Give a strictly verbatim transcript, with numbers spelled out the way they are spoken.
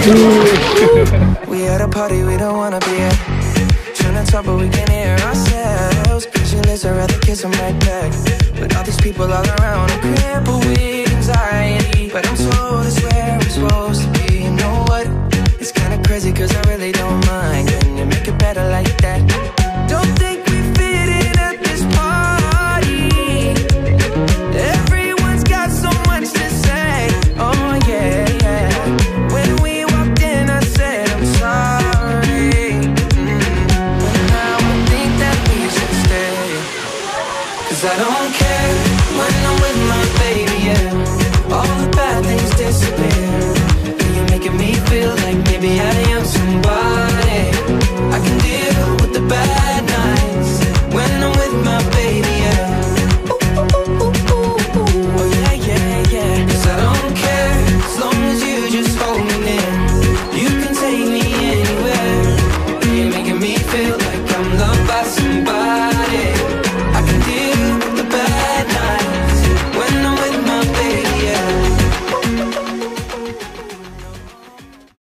We at a party we don't wanna be at. Trying to talk but we can hear ourselves. Pictureless, I'd rather kiss them right back. But all these people all around, I'm crippled with anxiety. But I'm told it's where I'm supposed to be. You know what? It's kinda crazy cause I really don't mind.